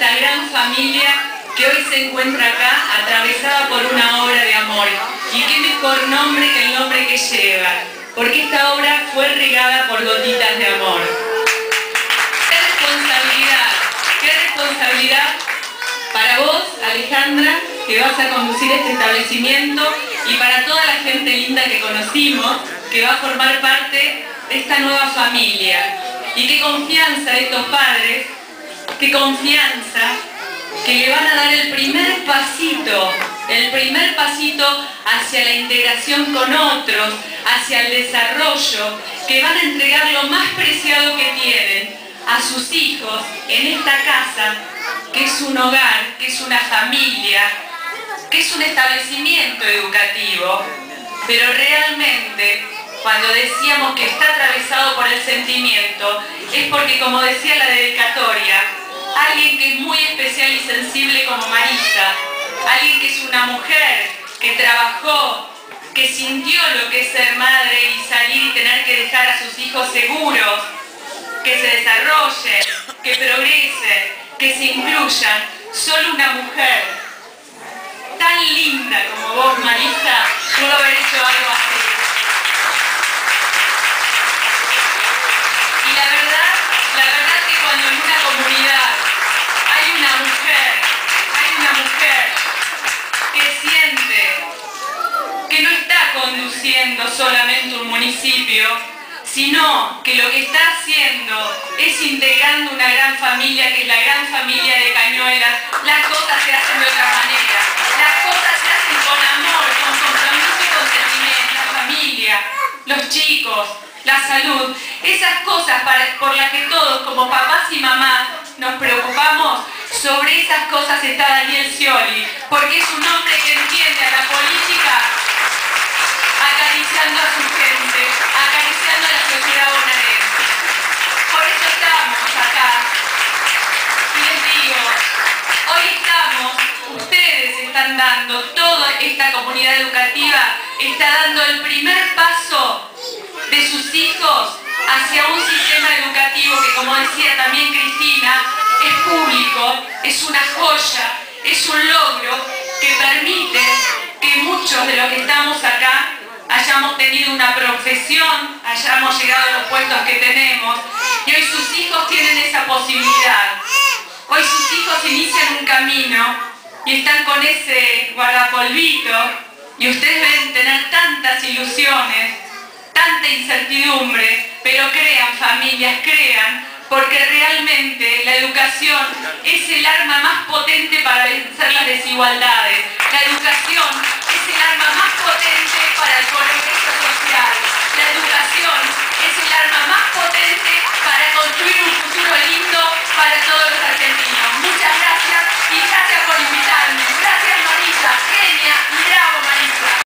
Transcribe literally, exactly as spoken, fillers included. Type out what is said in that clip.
esta gran familia que hoy se encuentra acá, atravesada por una obra de amor. Y qué mejor nombre que el nombre que lleva, porque esta obra fue regada por gotitas de amor. ¡Qué responsabilidad! ¡Qué responsabilidad para vos, Alejandra, que vas a conducir este establecimiento, y para toda la gente linda que conocimos, que va a formar parte de esta nueva familia? Y qué confianza de estos padres, qué confianza que le van a dar el primer pasito, el primer pasito hacia la integración con otros, hacia el desarrollo, que van a entregar lo más preciado que tienen a sus hijos en esta casa, que es un hogar, que es una familia, que es un establecimiento educativo. Pero realmente, cuando decíamos que está atravesado por el sentimiento, es porque, como decía la dedicatoria, alguien que es muy especial y sensible como Marisa, alguien que es una mujer que trabajó, que sintió lo que es ser madre y salir y tener que dejar a sus hijos seguros, que se desarrollen, que progresen, que se incluyan. Solo una mujer tan linda como vos, Marisa, pudo haber hecho algo así. Y la verdad, la verdad que cuando en una comunidad hay una mujer, hay una mujer que siente que no está conduciendo solamente un municipio, sino que lo que está haciendo es integrando una gran familia, que es la gran familia de Cañuelas, las cosas se hacen de otra manera. Las cosas se hacen con amor, con compromiso y con sentimiento. La familia, los chicos, la salud, esas cosas para, por las que todos como papás y mamás nos preocupamos, sobre esas cosas está Daniel Scioli, porque es un hombre que entiende a la política acariciando a su gente, acariciando a la sociedad bonaerense. Por eso estamos acá. Y les digo, hoy estamos, ustedes están dando, toda esta comunidad educativa está dando el primer paso de sus hijos hacia un sistema educativo que, como decía también Cristina, es público, es una joya, es un logro que permite que muchos de los que estamos acá hayamos tenido una profesión, hayamos llegado a los puestos que tenemos, y hoy sus hijos tienen esa posibilidad. Hoy sus hijos inician un camino y están con ese guardapolvito, y ustedes deben tener tantas ilusiones, tanta incertidumbre, pero crean, familias, crean, porque realmente la educación es el arma más potente para vencer las desigualdades. La educación